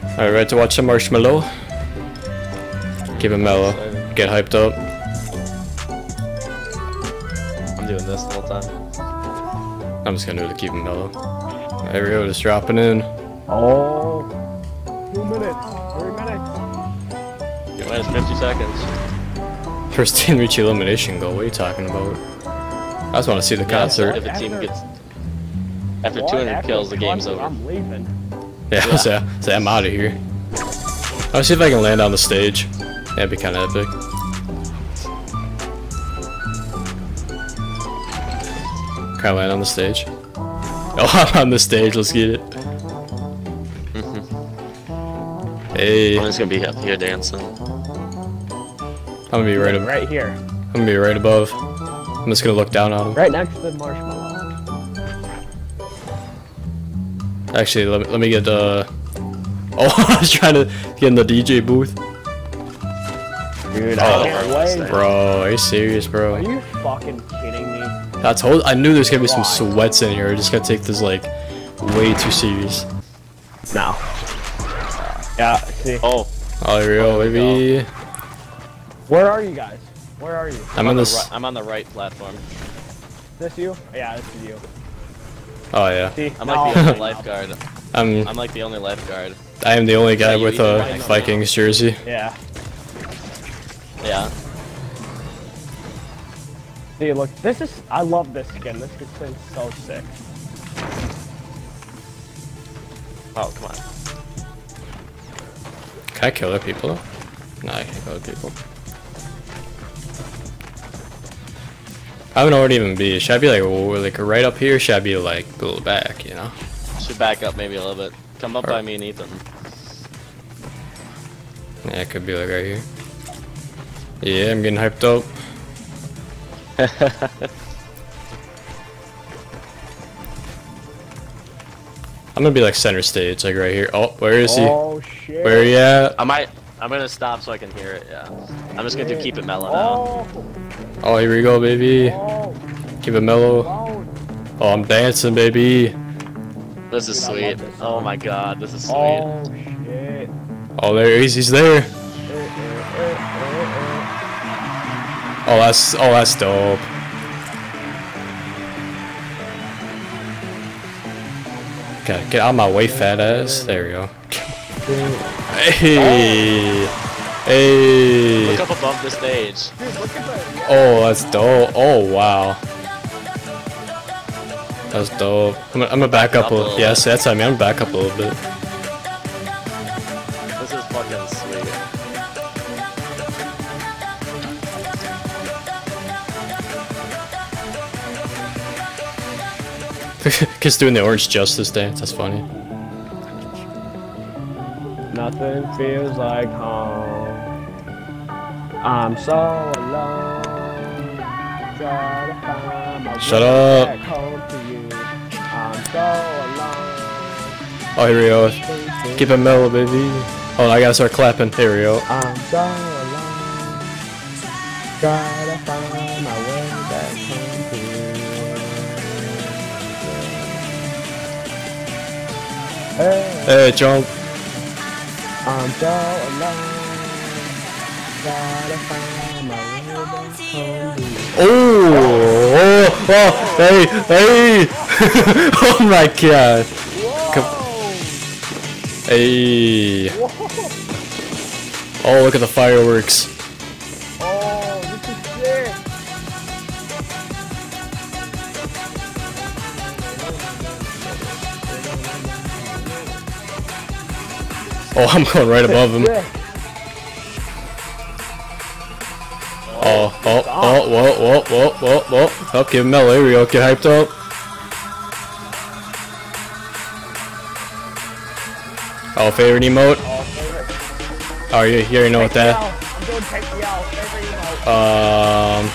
Alright, ready to watch some Marshmello? Keep it mellow. Get hyped up. I'm doing this the whole time. I'm just gonna do it to keep it mellow. There we go, just dropping in. Oh, 2 minutes, 3 minutes. You minus 50 seconds. First team reach elimination goal, what are you talking about? I just want to see the concert. If a team gets... After 200 kills, the game's over. I'm leaving. Yeah, so I'm out of here. I'll see if I can land on the stage. That'd be kind of epic. Can I land on the stage? Oh, I'm on the stage, let's get it. Hey. I'm just gonna be up here dancing. I'm gonna be right here. I'm gonna be right above. I'm just gonna look down on him. Right next to the marshmallow. Actually, let me get Oh, I was trying to get in the DJ booth. Dude, I can't wait. Bro, are you serious, bro? Are you fucking kidding me? I knew there's gonna be some sweats in here. I just gotta take this like way too serious. No. Yeah, see. Oh, Here we go, baby. Where are you guys? Where are you? I'm on the right platform. This you? Yeah, this is you. Oh yeah. See? I'm like the only lifeguard. I'm like the only lifeguard. I am the only guy Yeah, with you a right Vikings jersey. Yeah. Yeah. See, look, I love this skin. This skin's so sick. Oh, come on. Can I kill other people? No, I can't kill other people. I don't know where to even be. Should I be like right up here? Or should I be like a little back, you know? Should back up maybe a little bit. Come up by me and Ethan. Yeah, it could be like right here. Yeah, I'm getting hyped up. I'm gonna be like center stage, like right here. Oh, where is he? Oh shit. Where are you at? I'm gonna stop so I can hear it, yeah. I'm just gonna do keep it mellow now. Oh, here we go, baby. Oh. Keep it mellow. Oh, I'm dancing, baby. This is sweet. Oh my god, this is sweet. Oh shit. Oh, there he is. He's there. Oh, that's dope. Okay, get out of my way, fat ass. There we go. Hey, hey. Look up above the stage. Oh, that's dope. Oh, wow. That's dope. I'm gonna back up a little. Yes, that's what I mean. I'm gonna back up a little bit. This is fucking sweet. Kids doing the Orange Justice dance. That's funny. Nothing feels like home. I'm so alone. Try to find my Shut way up. back home to you. I'm so alone. Oh, here we go. Keep it mellow, baby. Oh, I gotta start clapping. Here we go. I'm so alone. Try to find my way back home to you. Hey, Hey, jump. I'm so alone. Try to find my way back home to you. Oh, hey, hey. Oh my god. Hey. Oh, look at the fireworks. Oh, this is sick. Oh, I'm going right above him. Whoa. Up, give him mellow. Here we go. Get hyped up. Oh, favorite emote? Oh, you already know what that. I'm doing take the L. Favorite emote.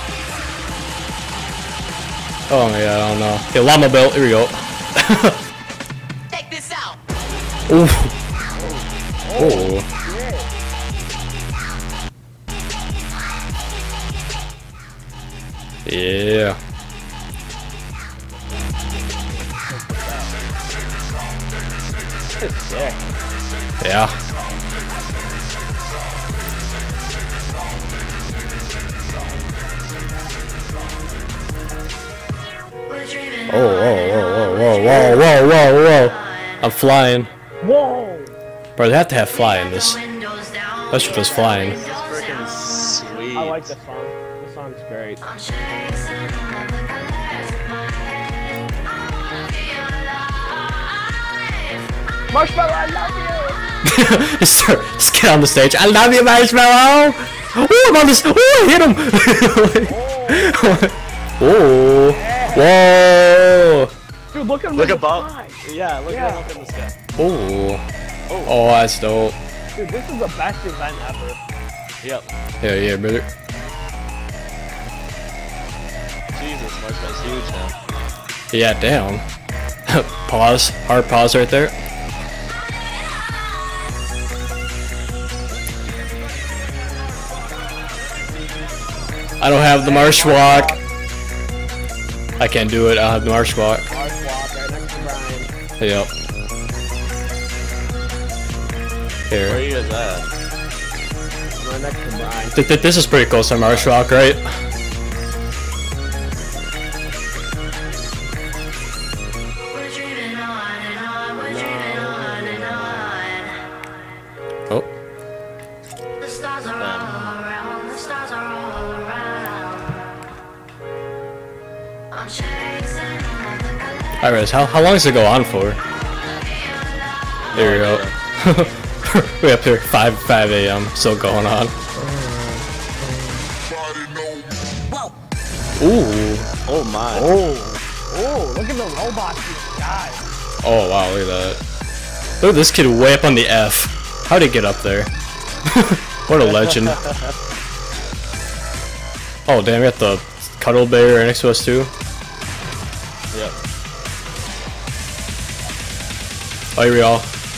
Oh my god, I don't know. Okay, llama belt. Here we go. Take this out. Ooh. Oh. Yeah. Yeah. Oh, whoa, whoa, whoa, whoa, whoa, whoa, whoa. I'm flying. Whoa! Bro, they have to have fly in this. That shit was flying. This is freaking sweet. I like this song. This song's great. Marshmello, I love you! Just get on the stage. I love you, Marshmello! Oh, I'm on this. Oh, I hit him! Oh. Whoa! Dude, look at him. Look above. Yeah, look at him up in the sky. Oh. Oh, that's dope. Dude, this is the best event ever. Yep. Yeah, yeah, brother. Jesus, Marshmellow's huge now. Yeah, damn. Pause. Hard pause right there. I don't have the marsh walk. I can't do it. I don't have the marsh walk. Marsh walk right next to Brian. Yep. Where are Here. you guys at? Right next to Brian. This is pretty close to marsh walk, right? Oh. The stars are all around, the stars are all around. I'm chasing another galactic. Alright, how long does it go on for? There we go. Way up here, 5 a.m. Still going on. Ooh. Oh my. Oh, look at the robots in the sky. Oh wow, look at that. Look at this kid way up on the F. How'd he get up there? What a legend. Oh damn, we got the cuddle bear right next to us too. Yep. Oh, here we are.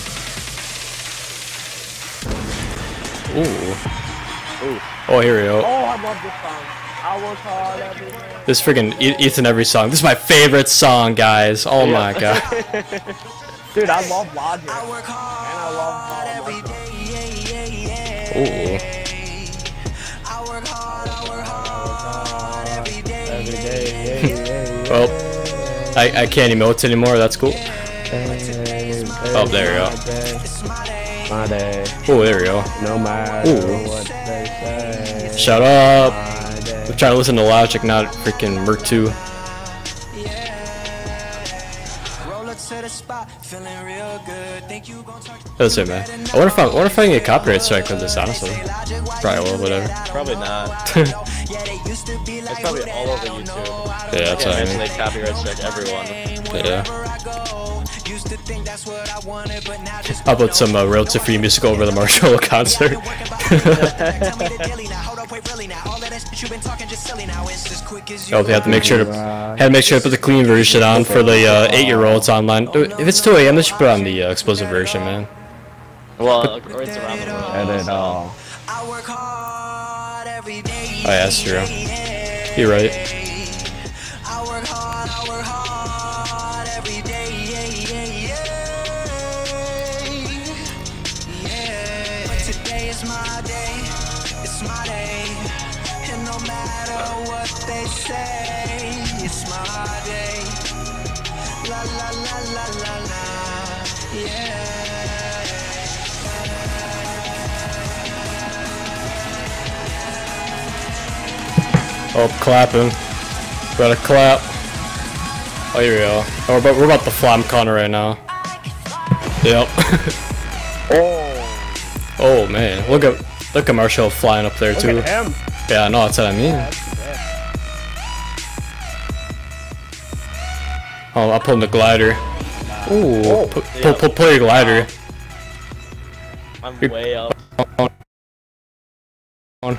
Ooh. Ooh. Oh, here we go. Oh, I love this song. I work hard every day. This freaking eats in every song. This is my favorite song, guys. Oh my god. Dude, I love Logic. And I love Marshmello. Ooh. Every day. Well, I can't emote anymore. That's cool. Oh, there we go. My day. Oh, there we go. No matter Ooh. what they say. Shut up. My day. I'm trying to listen to Logic, not freaking Merc 2. That's it, man. I wonder if I can get copyright strike with this, honestly. Probably will, whatever. Probably not. It's probably all over YouTube. Yeah, that's what I mean. They copyright strike everyone. Yeah. I'll put some royalty free music over the Marshmello concert. Oh, they have to make sure to put the clean version on for the 8-year-olds online. If it's 2 a.m., they should put on the explosive version, man. Well, or it's around the world. Edit it all. Oh yeah, that's true. You're right. Oh, clapping. Gotta clap. Oh, here we go. Oh, we're about to flam Connor right now. Yep. Oh. Oh man, look at Marshall flying up there too. Look at him. Yeah, no, that's what I mean. Oh, I'll pull the glider. Ooh, pull your glider. I'm way up. On.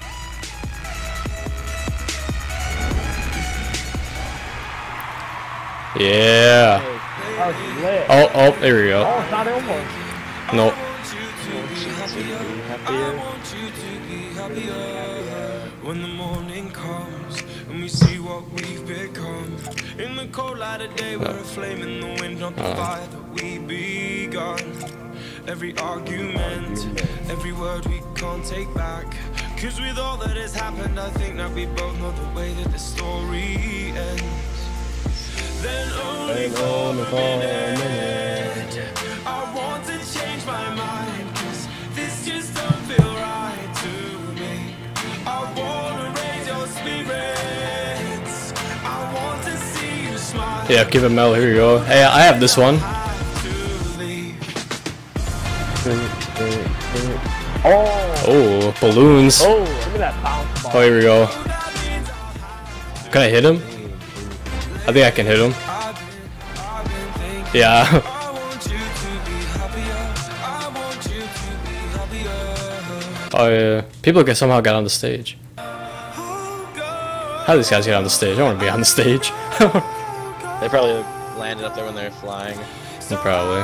Yeah. That was lit. Oh, there we go. Oh, it's not almost. Nope. When the morning comes and we see what we've become, in the cold light of day we're a flame in the wind, not the fire that we begun. every argument, every word we can't take back. Cause with all that has happened, I think that we both know the way that the story ends. Then only for a minute, I want to change my mind, cause this just don't feel right to me. I wanna raise your spirits, I want to see you smile. Yeah, give it Mel. Here you go. Hey, I have this one. Oh, balloons. Oh, look at that bounce ball. Oh, here we go. Can I hit him? I think I can hit him. Yeah. Oh yeah. People can somehow get on the stage. How do these guys get on the stage? I want to be on the stage. They probably landed up there when they were flying. Probably.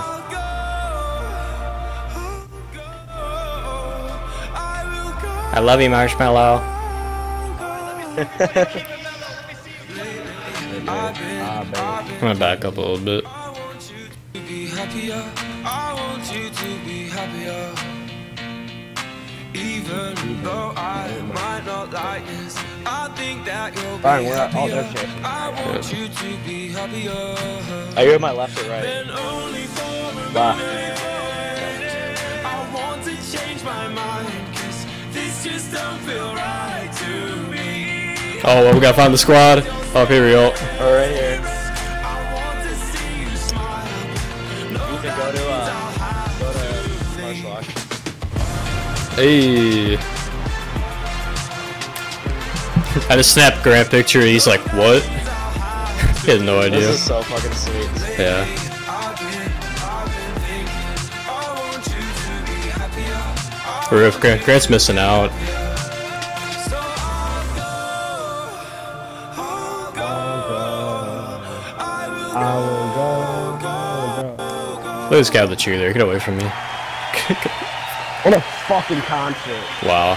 I love you, Marshmallow. I'm gonna back up a little bit. Even though I might not like this, I think that you're Fine, we're at all their shit. I want you to be happier. Are you at my left or right? Left. I want to change my mind, cause this just don't feel right to me. Oh, well, we gotta find the squad. Oh, here we go. Oh, right here. I want to see you smile. You can go to Marshall. Hey. I just snapped Grant picture. He's like, what? He has no idea. This is so fucking sweet. Yeah. For if Grant's missing out. Look at this guy with the cheerleader. Get away from me. What a fucking concert. Wow.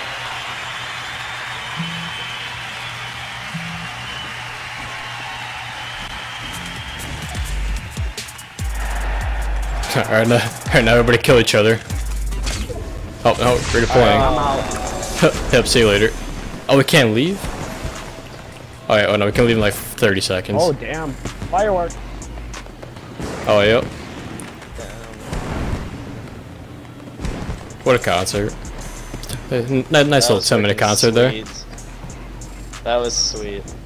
Alright, now everybody kill each other. Oh, no, redeploying. I'm out. Yep, see you later. Oh, we can't leave? Alright, oh no, we can leave in like 30 seconds. Oh, damn. Fireworks. Oh, yep. What a concert. Nice little 10-minute concert there. That was sweet.